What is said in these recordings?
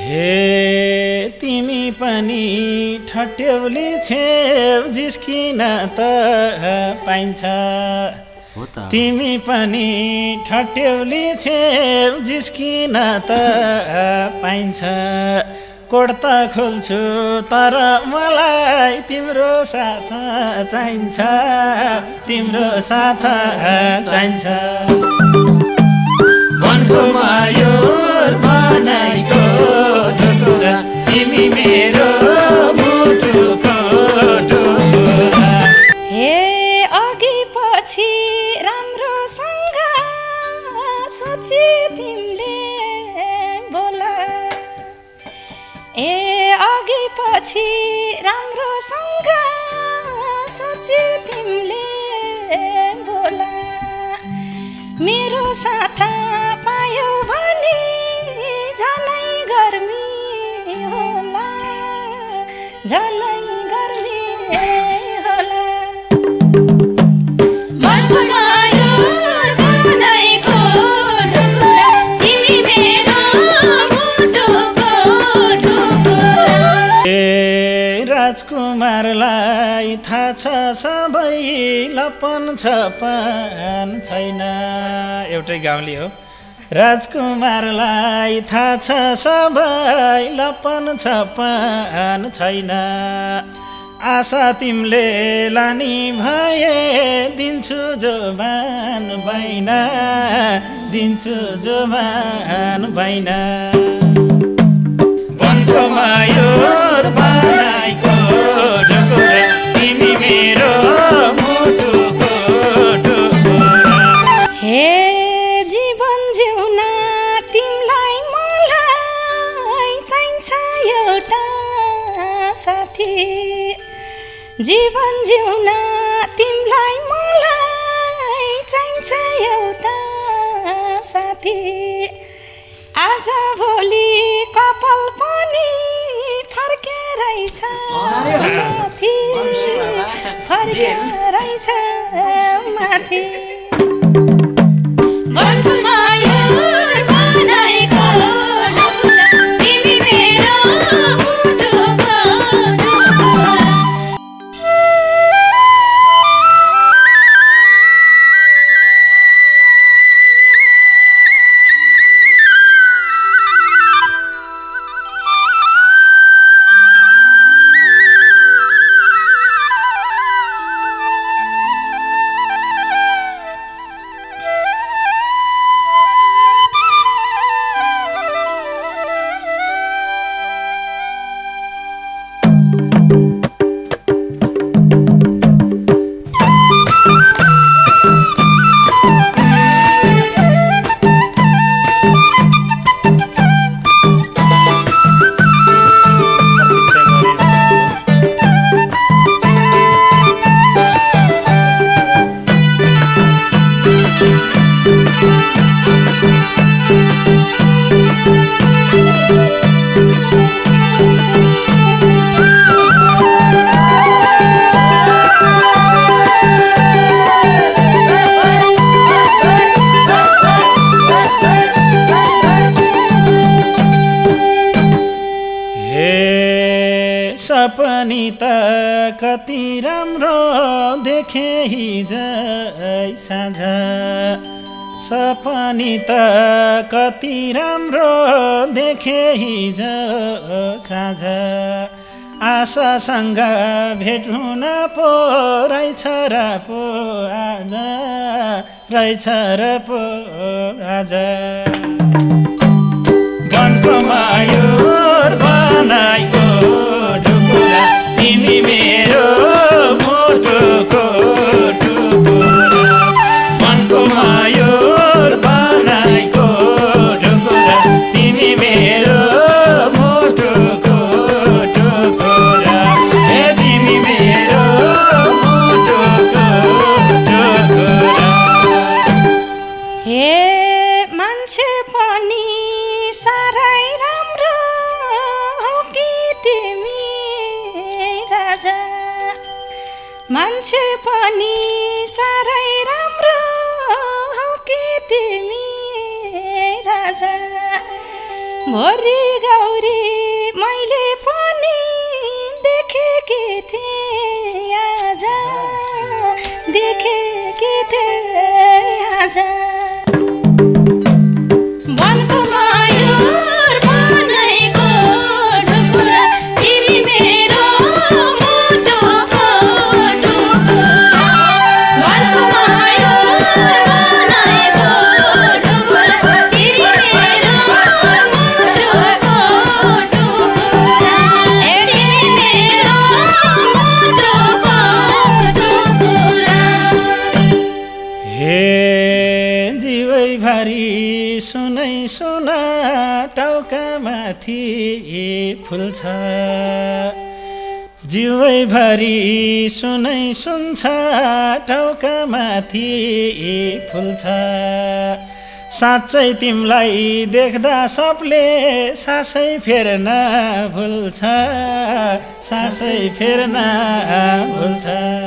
हे तिमी पनि ठट्यौली छेउ जिस्किन त पाइन्छ तिमी पनि ठट्यौली छेउ जिस्किन त पाइन्छ कोट त खोल्छु तर मलाई तिम्रो साथ चाहिन्छ तिम्रो साथ चाहिन्छ मनको मयूर बनाइको ढुकुरा तिमी मेरो मुटुको ढुकुरा हे अघि पछि राम्रोसँग सोची तिमीले बोला ए अघि पछि राम्रोसँग सोची तिमीले बोला मेरो साथ पायौ भने झनै गर्मी होला झनै गर्मी होला मनको मयूर बनाइको ढुकुरा तिमी मेरो मुटुको ढुकुरा ए राजकुमारलाई थाहा छ सबै लपन छपन छैन एउटै गाउँले हो राजकुमारलाई थाहा छ सबै लपन छपन छैन आशा तिमीले लानी भए दिन्छु जोबान बैना दिन्छु जोबान बैना वनको मयूर बनाइको ढुकुरा तिमी मेरो मुटुको ढुकुरा हे जीवन जिउन तिमीलाई मलाई चाहिन्छ एउटा साथी जीवन जिउन तिमीलाई मलाई चाहिन्छ एउटा साथी आज भोलि कपाल पनि फर्केरैछ माथि फर्केरैछ माथि वनको मयूर बनाइको ढुकुरा तिमी मेरो मुटुको ढुकुरा सपनी त कति राम्रो देखे हिजै साँझ सपनी त कति राम्रो देखे हिजो साँझ आशासँग भेट हुन पो रहेछ र पो आज रहेछ र पो आज वनको मयूर बनाइको ढुकुरा तिमी मेरो मुटुको ढुकुरा वनको मयूर बनाइको ढुकुरा तिमी मेरो मुटुको ढुकुरा हे तिमी मेरो मुटुको ढुकुरा हे मान्छे पनि साह्रै राम्रो हो कि तिमी राजा मान्छे पनि साह्रै राम्रो हो कि तिमी राजा भोरी गौरी माथि फुल्छ जिउैभरि सुनै सुन्छ टाउका माथि फुल्छ साँच्चै तिमीलाई देख्दा सबले सासै फेर्न भुल्छ सासै फेर्न भुल्छ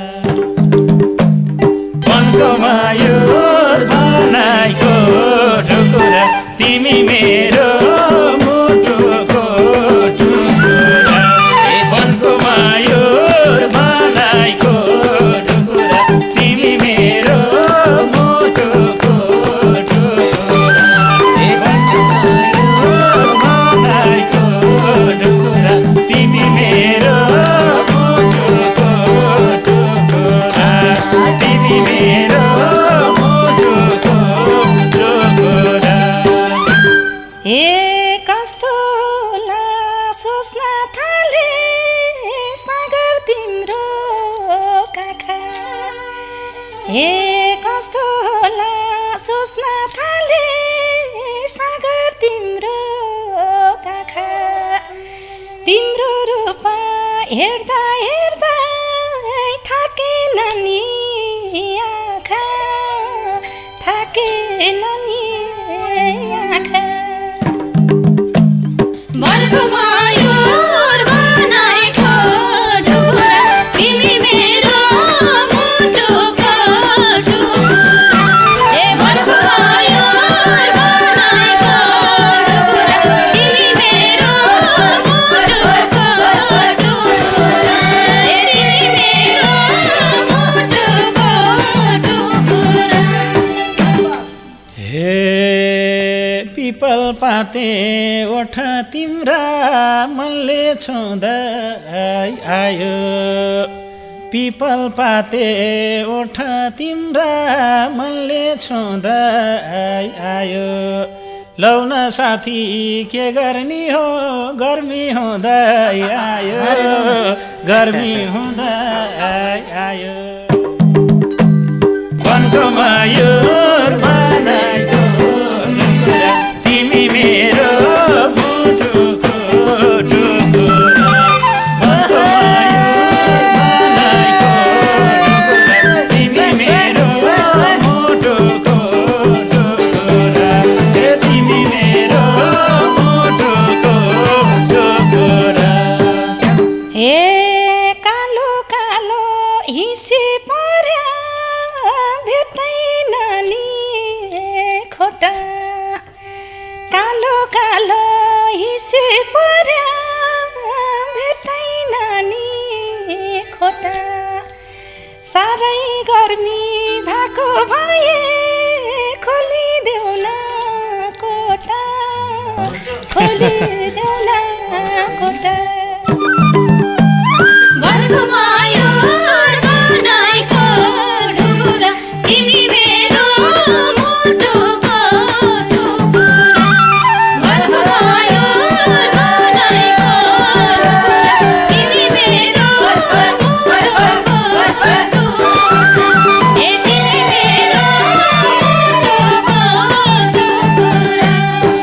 मनको मयूर बनाएको ढुकुरा तिमी मेरो मुटुको टुकुरा मनको मयूर बनाएको ढुकुरा तिमी मेरो मुटुको टुकुरा मनको मयूर बनाएको ढुकुरा तिमी मेरो मुटुको टुकुरा तिमी मेरो मुटुको टुकुरा ए कस्तो ला सोच्न थाले सागर तिम्रो काखा ए कस्तो ला सोच्न थाले सागर तिम्रो काखा तिम्रो रूप हेर्दा हेर्दा थाकेन नि आँखा थाकेन नि आँखा मनको मयूर बनाएको ढुकुरा तिमी मेरो मुटुको टुकुरा ए मनको मयूर बनाएको ढुकुरा तिमी मेरो मुटुको टुकुरा ए तिमी मेरो मुटुको टुकुरा हे पिपल पाते ओठ तिम्रा मनले छुँदै आयो पिपल पाते ओठ तिम्रा मनले छुँदै आयो लौन साथी के गर्ने हो गर्मी हुँदै आयो गर्मी हुँदै आयो मनको मयूर बनाएको ढुकुरा तिमी मेरो मुटुको टुकुरा मनको मयूर बनाएको ढुकुरा तिमी मेरो मुटुको टुकुरा ए तिमी मेरो मुटुको टुकुरा हे कालो कालो हिसी पर्या भेट्दैन नि खोटा कालो कालो हिसी पर्या भेट्दैन नि खोटा साह्रै गर्मी भएको भए खोलिदेऊ न कोटा खोलिदेऊ न कोटा मनको मयूर बनाएको ढुकुरा तिमी मेरो मुटुको टुकुरा मनको मयूर बनाएको ढुकुरा तिमी मेरो मुटुको टुकुरा ए तिमी मेरो मुटुको टुकुरा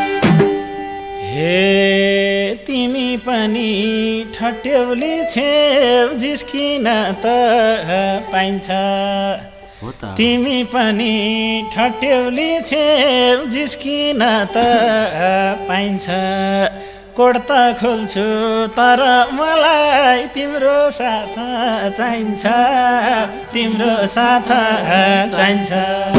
हे तिमी पनि ठट्यौली छेउ जिस्किन त पाइन्छ तिमी पनि ठट्यौली छेउ जिस्किन त पाइन्छ कोट त खोल्छु तर मलाई तिम्रो साथ चाहिन्छ तिम्रो साथ चाहिन्छ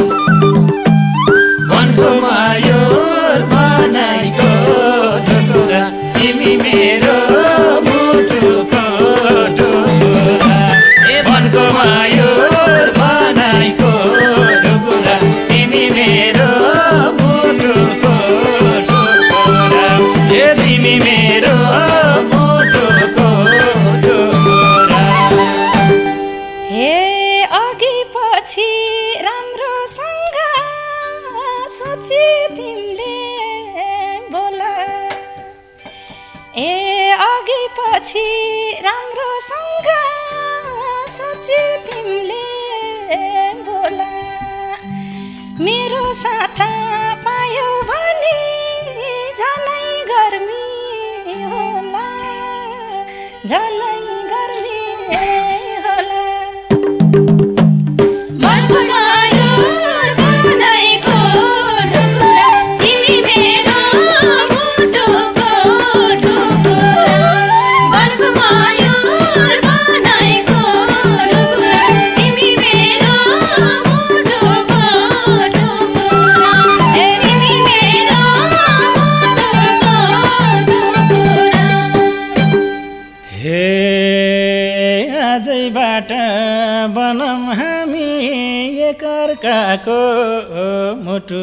मनको मयूर बनाएको ढुकुरा तिमी मेरो मुटुको टुकुरा ए मनको मयूर बनाएको ढुकुरा तिमी मेरो मुटुको टुकुरा ए तिमी मेरो मुटुको टुकुरा हे अघि पछि राम्रोसँग सोची तिमीले बोला ए अघि पछि राम्रोसँग सोची तिमीले बोला मेरो साथ पायौ भने झनै गर्मी होला झनै गर्मी होला मनको मायुर बनाएको ढुकुरा तिमी मेरो मुटुको ढुकुरा मनको मायुर बनाएको ढुकुरा तिमी मेरो मुटुको ढुकुरा तिमी मेरो मुटुको ढुकुरा हे आजैबाट बनम हामी एकअर्काको मुटु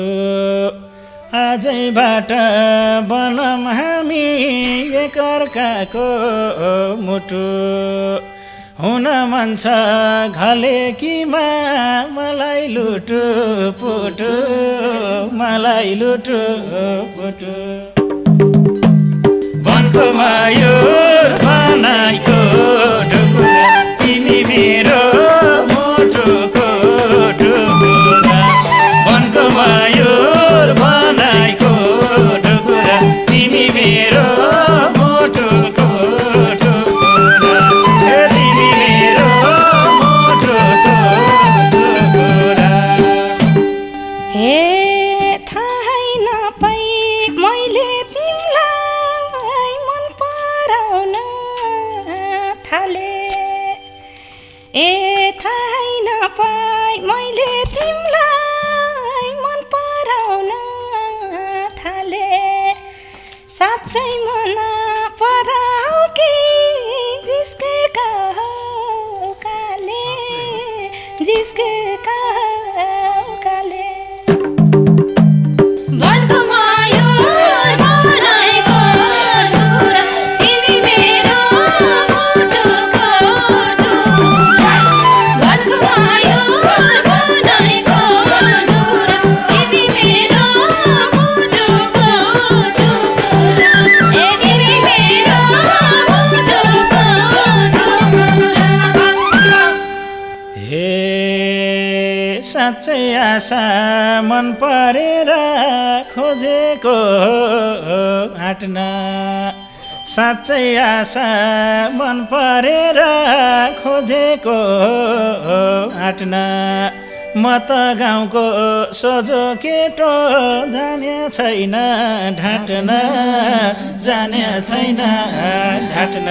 आजैबाट बनम हामी एकअर्काको मुटु हुन मन छ घलेकीमा मलाई लुटु पुटु मलाई लुटु पुटु वनको मायुर बनाएको ढुकुरा तिमी मेरो मुटुको ढुकुरा वनको मायुर बनाएको ढुकुरा तिमी मेरो मुटुको ढुकुरा तिमी मेरो मुटुको ढुकुरा हे थाहै नपाई मैले तिमीलाई मन पराउन थाले ए थाहै नपाई मैले तिमीलाई मन पराउन थाले साँच्चै मन पराऊ कि जिस्केका हौ काले जिस्केका हौ काले वनको मायुर बनाएको ढुकुरा तिमी मेरो मुटुको ढुकुरा वनको मायुर बनाएको ढुकुरा तिमी मेरो मुटुको ढुकुरा तिमी मेरो मुटुको ढुकुरा हे साँच्चै आशा मन परेर खोजेको आँट्न साँच्चै आशा मन परेर खोजेको आँट्न म त गाउँको सोझो केटो जाने छैन ढाँट्न जाने छैन ढाँट्न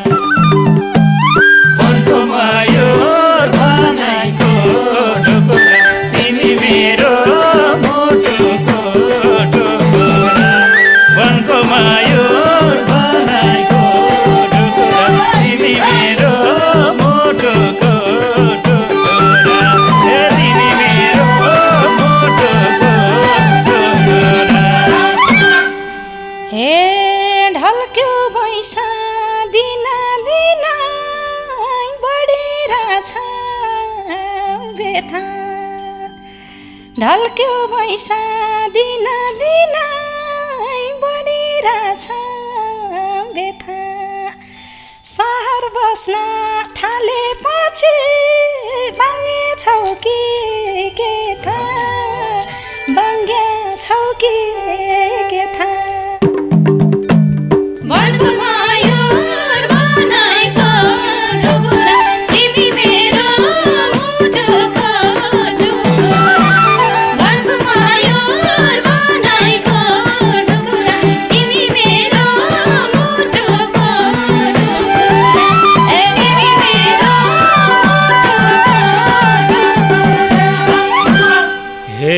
वनको मायुर बनाएको ढुकुरा तिमी मेरो मुटुको ढुकुरा वनको मायुर बनाएको ढुकुरा तिमी मेरो मुटुको ढुकुरा तिमी मेरो मुटुको ढुकुरा हे ढल्क्यो भैँसा दिना दिना बढिरहेछ व्यथा ढल्क्यो भैँसा दिना दिना बढिरहेछ व्यथा सहर बस्न थालेपछि बाङ्गेछौ कि के थाहा बाङ्गेछौ कि के थाहा वनको मायुर बनाएको ढुकुरा तिमी मेरो मुटुको ढुकुरा वनको मायुर बनाएको ढुकुरा तिमी मेरो मुटुको ढुकुरा तिमी मेरो मुटुको हे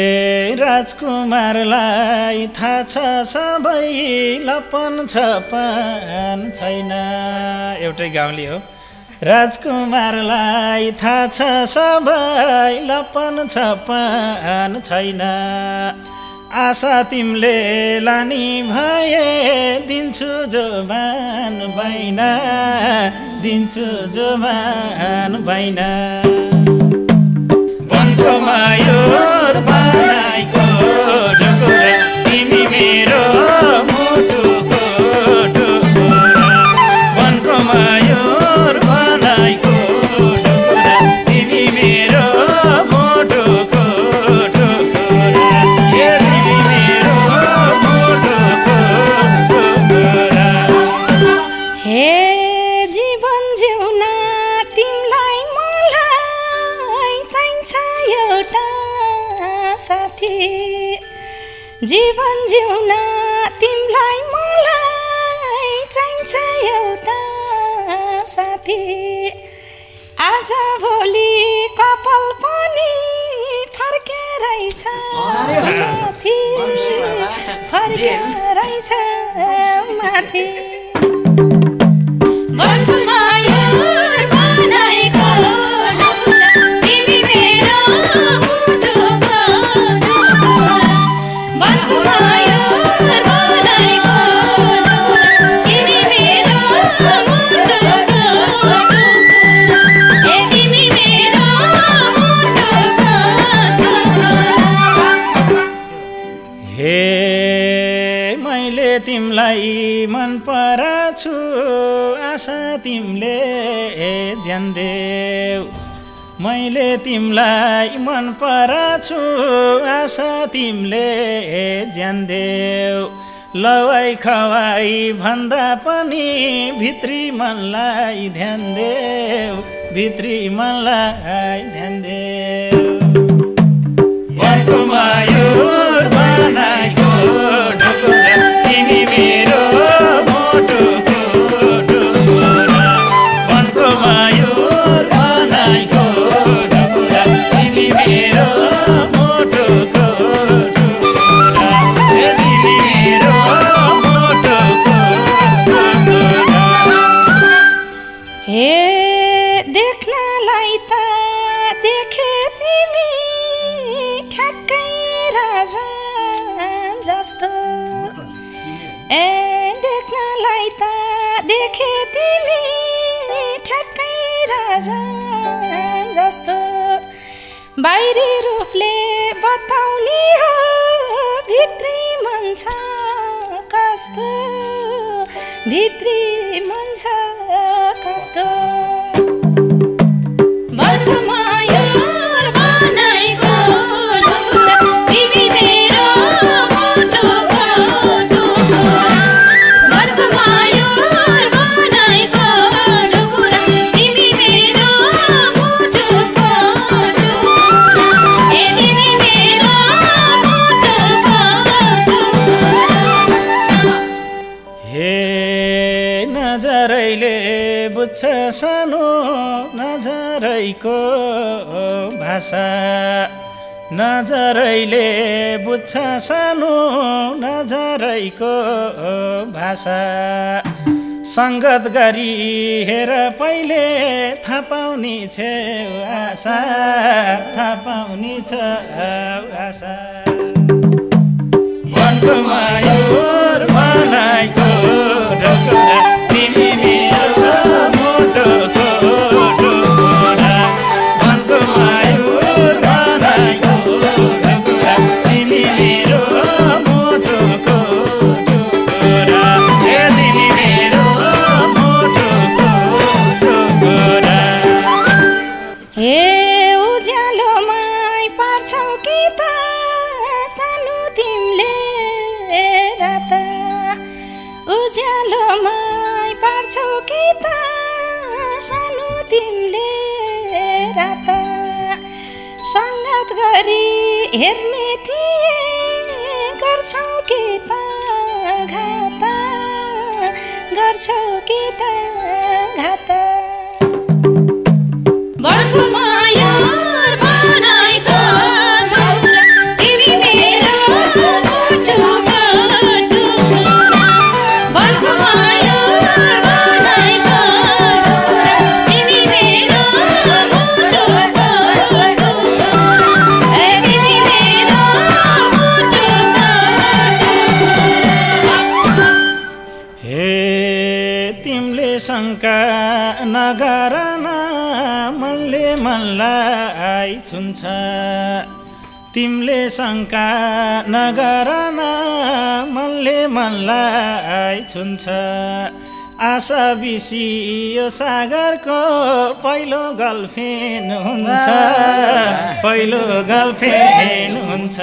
राजकुमारलाई थाहा छ सबै लपन छपन छैन एउटै गाउँले हो राजकुमारलाई थाहा छ सबै लपन छपन छैन आशा तिमीले लानी भए दिन्छु जोबान बैना दिन्छु जोबान बैना वनको मायुर बनाएको ढुकुरा तिमी मेरो मुटुको ढुकुरा वनको मायुर बनाएको ढुकुरा तिमी मेरो मुटुको ढुकुरा तिमी मेरो मुटुको ढुकुरा जीवन जिउन तिमलाई मलाई चाहिन्छ एउटा साथी आज भोलि कपाल पनि फर्केरैछ माथि फर्केरैछ माथि वनको मायुर बनाएको ढोका तिमी मेरो मुटुको ढोका वनको मायुर बनाएको ढोका तिमी मेरो मुटुको ढोका ए तिमी मेरो मुटुको ढोका हे मैले तिमलाई मन पराछु आशा तिमीले ज्यान देऊ मैले तिमीलाई मन पराछु आशा तिमीले ज्यान देऊ लवाई खवाई भन्दा पनि भित्री मनलाई ध्यान देऊ भित्री मनलाई ध्यान देऊ वनको मायुर बनाएको ढोका तिमी मेरो मुटुको ढोका वनको मायुर बनाएको ढोका तिमी मेरो मुटुको ढोका तिमी मेरो मुटुको ढोका हे देख्नलाई त देखे तिमी ठ्याक्कै राजा जस्तो ए देख्नलाई त देखे तिमी ठ्याक्कै राजा जस्तो बाहिरी रूपले बताउने हो भित्री मन छ कस्तो भित्री मन छ कस्तो वनको मायुर बनाएको ढोका तिमी मेरो मुटुको ढोका वनको मायुर बनाएको ढोका तिमी मेरो मुटुको ढोका ए तिमी मेरो मुटुको ढोका हे नजरैले बुझ्छ सानो नजरैको भाषा नजरैले बुझ्छ सानो नजरैको भाषा सङ्गत गरी हेर पहिले थाहा पाउने छेउ आशा थाहा पाउने छ आशा वनको मायुर बनाएको ढोका तिमी मेरो मुटुको ढोका वनको मायुर बनाएको ढोका तिमी मेरो मुटुको ढोका हे तिमी मेरो मुटुको ढोका हे उज्यालोमै पार्छौ कि त सानो तिमीले रात उज्यालोमै पार्छौ कि त सानो तिमीले रात सङ्गत गरी हेर्ने थिए गर्छौ कि त घात गर्छौ कि त घात वनको मायुर बनाएको ढोका तिमी मेरो मुटुको ढोका वनको मायुर बनाएको ढोका तिमी मेरो मुटुको ढोका ए तिमी मेरो मुटुको ढोका हे तिमीले शङ्का नगर न मनले मनलाई छुन्छ तिमीले शङ्का नगर न मनले मनलाई छुन्छ आशा बिसियो सागरको पहिलो गर्लफ्रेन्ड हुन्छ पहिलो गर्लफ्रेन्ड हुन्छ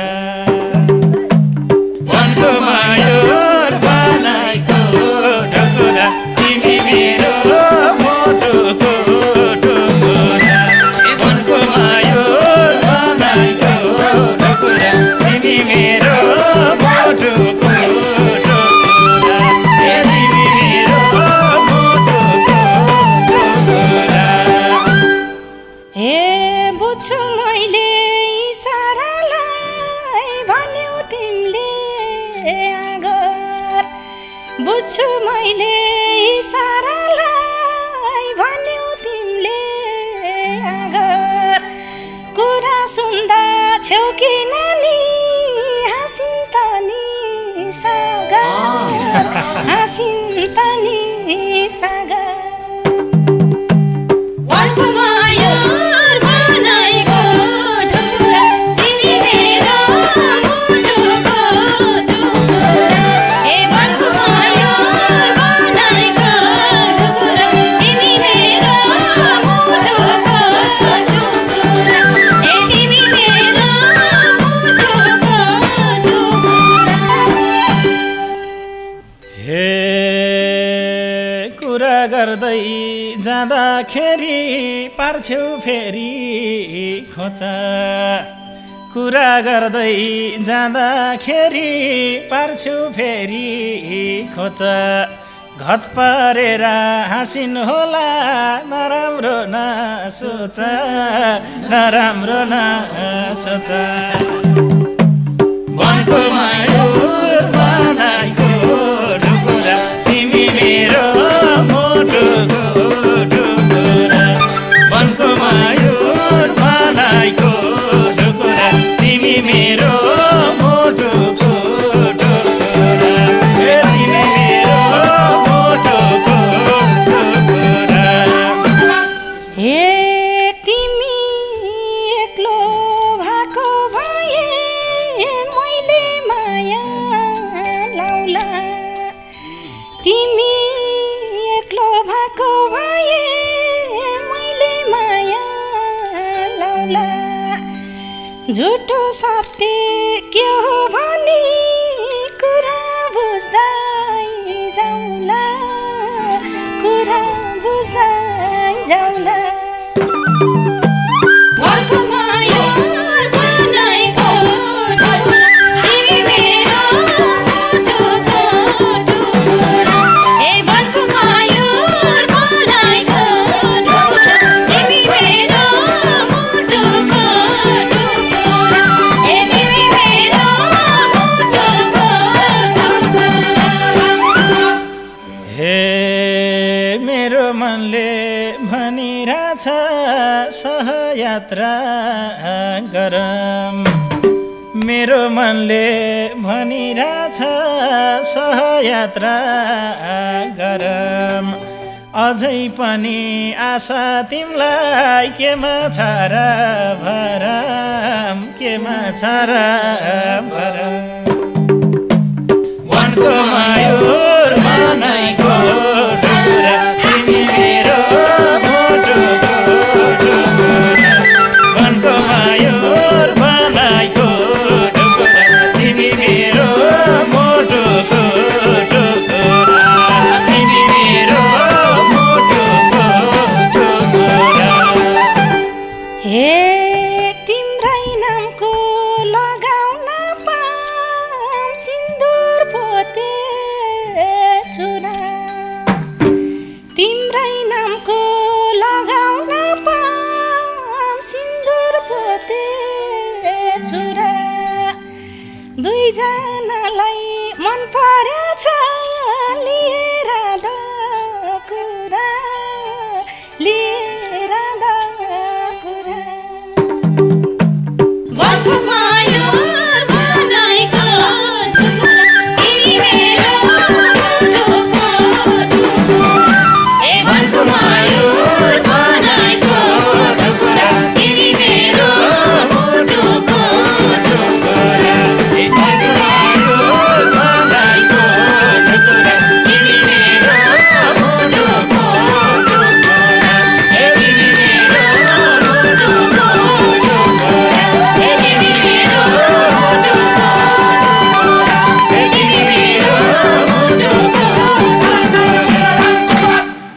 वनको मायुर बनाएको ढोका तिमी मेरो मुटुको ढोका वनको मायुर बनाएको ढोका तिमी मेरो मुटुको मैले इसारालाई भन्यौ तिमीले आगर कुरा सुन्दा छेउ कि नानी हाँसिन् त नि सागर हाँसिन् त नि सागर वनको मयूर बनाएको ढुकुरा तिमी मेरो मुटुको ढुकुरा ए वनको मयूर बनाएको ढुकुरा तिमी मेरो मुटुको ढुकुरा ए तिमी मेरो मुटुको ढुकुरा हे कुरा गर्दै जाँदाखेरि पार्छौ फेरि खोचा कुरा गर्दै जाँदाखेरि पार्छौ फेरि खोचा घत पारेर हाँसिन् होला नराम्रो नसोच नराम्रो नसोच वनको मयूर बनाएको ढुकुरा तिमी मेरो मुटुको ढुकुरा वनको मयूर बनाएको ढुकुरा तिमी मेरो मुटुको ढुकुरा तिमी मेरो मुटुको ढुकुरा हे तिमी एक्लो भएको भए मैले माया लाउला तिमी एक्लो भएको भए मैले माया लाउला झुटो सत्य के हो भनी कुरा बुझ्दै जाउँला कुरा बुझ्दै जाउँला वनको मयूर बनाएको ढुकुरा तिमी मेरो मुटुको ढुकुरा ए वनको मयूर बनाएको ढुकुरा तिमी मेरो मुटुको ढुकुरा ए तिमी मेरो मुटुको ढुकुरा हे मेरो मनले भनिरहेछ सहयात्रा गरम मेरो मनले भनिरहेछ सहयात्रा गरम अझै पनि आशा तिमीलाई केमा छ र भरम केमा छ र भरम वनको मयूर बनाएको ढुकुरा तिमी मेरो मुटुको ढुकुरा वनको मयूर बनाएको ढुकुरा तिमी मेरो मुटुको ढुकुरा तिमी मेरो मुटुको ढुकुरा हे तिम्रै नामको लगाउन पाम सिन्दुर पोते छुरा तिम्रै नामको लगाउन पाम सिन्दुर पोते छुरा दुईजनालाई मन परेछ